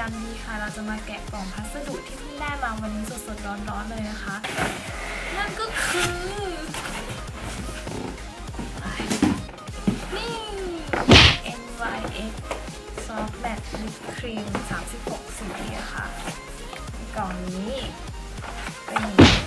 กันดีค่ะเราจะมาแกะกล่องพัสดุที่เพิ่งได้มาวันนี้สดๆร้อนๆเลยนะคะนั่นก็คือนี่ NYX Soft Matte Lip Cream 36 สีค่ะกล่องนี้เป็น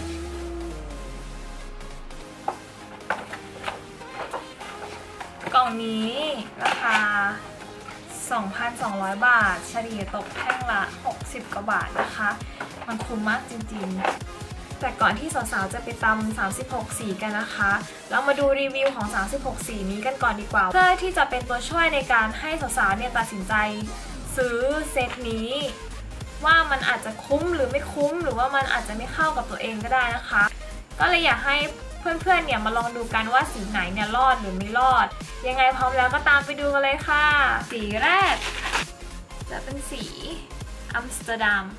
กล่องนี้ราคา 2,200 บาทเฉลี่ยตกแท่งละ60 กว่าบาทนะคะมันคุ้มมากจริงๆแต่ก่อนที่สาวๆจะไปตำ36 สีกันนะคะเรามาดูรีวิวของ 36 สีนี้กันก่อนดีกว่าเพื่อที่จะเป็นตัวช่วยในการให้สาวๆเนี่ยตัดสินใจซื้อเซตนี้ว่ามันอาจจะคุ้มหรือไม่คุ้มหรือว่ามันอาจจะไม่เข้ากับตัวเองก็ได้นะคะก็เลยอยากให้เพื่อนๆเนี่ยมาลองดูกันว่าสีไหนเนี่ยรอดหรือไม่รอดยังไงพร้อมแล้วก็ตามไปดูกันเลยค่ะสีแรกจะเป็นสีอัมสเตอร์ดัม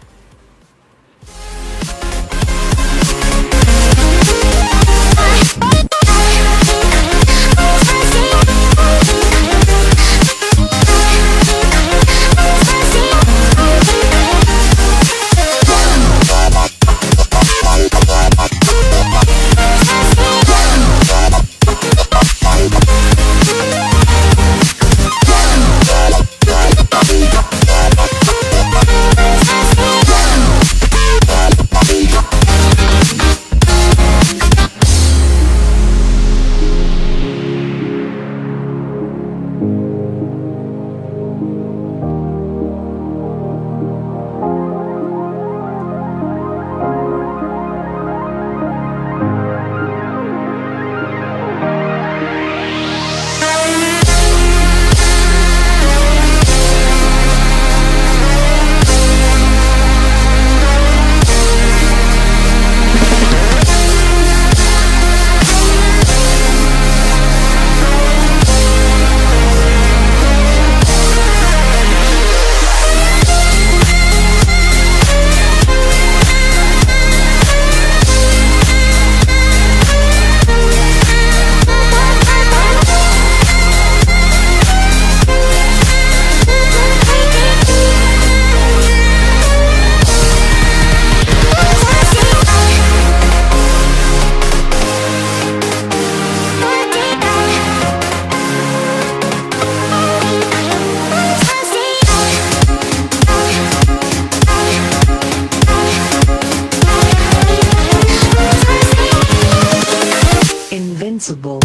Invincible.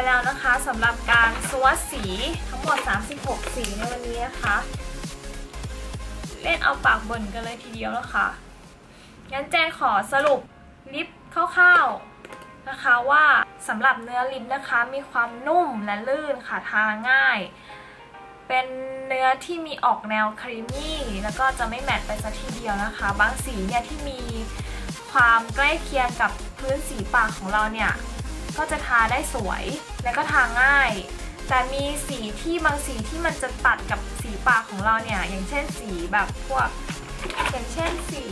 แล้วนะคะสำหรับการสวอตสีทั้งหมด36สีในวันนี้นะคะเล่นเอาปากบ่นกันเลยทีเดียวแล้วค่ะงั้นแจนขอสรุปลิปคร่าวๆนะคะว่าสำหรับเนื้อลิปนะคะมีความนุ่มและลื่นค่ะทาง่ายเป็นเนื้อที่มีออกแนวครีมมี่แล้วก็จะไม่แมตต์ไปซะทีเดียวนะคะบางสีเนี่ยที่มีความใกล้เคียงกับพื้นสีปากของเราเนี่ยก็จะทาได้สวยและก็ทาง่ายแต่มีสีที่บางสีที่มันจะตัดกับสีปากของเราเนี่ยอย่างเช่นสีแบบพวกอย่างเช่นสี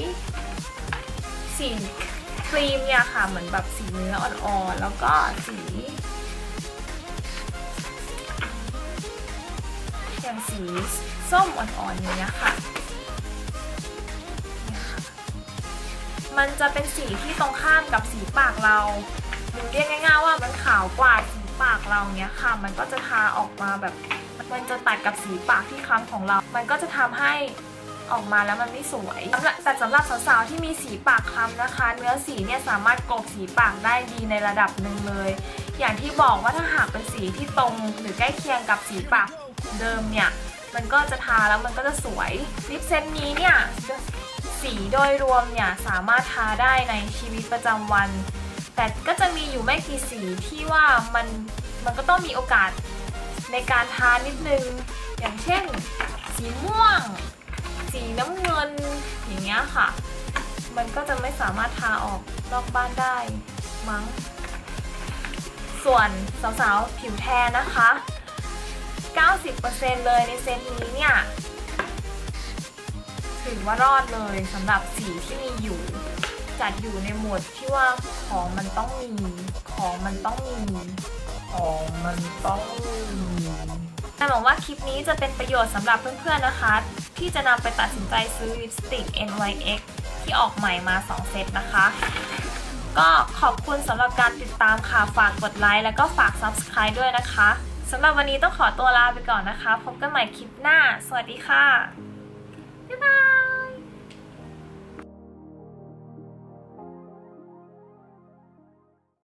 ครีมเนี่ยค่ะเหมือนแบบสีเนื้ออ่อนๆแล้วก็สีอย่างสีส้มอ่อนๆอย่างเงี้ยค่ะมันจะเป็นสีที่ตรงข้ามกับสีปากเราหรือเรียกง่ายๆว่ามันขาวกว่าสีปากเราเนี้ยค่ะมันก็จะทาออกมาแบบมันจะตัดกับสีปากที่คล้ำของเรามันก็จะทำให้ออกมาแล้วมันไม่สวยแต่สำหรับสาวๆที่มีสีปากคล้ำนะคะเนื้อสีเนี่ยสามารถกลบสีปากได้ดีในระดับหนึ่งเลยอย่างที่บอกว่าถ้าหากเป็นสีที่ตรงหรือใกล้เคียงกับสีปากเดิมเนี่ยมันก็จะทาแล้วมันก็จะสวยลิปเซตนี้เนี่ยสีโดยรวมเนี่ยสามารถทาได้ในชีวิตประจำวันแต่ก็จะมีอยู่ไม่กี่สีที่ว่ามันก็ต้องมีโอกาสในการทานิดนึงอย่างเช่นสีม่วงสีน้ำเงินอย่างเงี้ยค่ะมันก็จะไม่สามารถทาออกนอกบ้านได้มั้งส่วนสาวๆผิวแทนนะคะ 90% เลยในเซตนี้เนี่ยถือว่ารอดเลยสำหรับสีที่มีอยู่จัดอยู่ในหมวดที่ว่าของมันต้องมีแต่หวังว่าคลิปนี้จะเป็นประโยชน์สำหรับเพื่อนๆนะคะที่จะนำไปตัดสินใจซื้อลิปสติก NYX ที่ออกใหม่มา2เซตนะคะก็ขอบคุณสำหรับการติดตามค่ะฝากกดไลค์แล้วก็ฝาก Subscribe ด้วยนะคะสำหรับวันนี้ต้องขอตัวลาไปก่อนนะคะพบกันใหม่คลิปหน้าสวัสดีค่ะบ๊ายบาย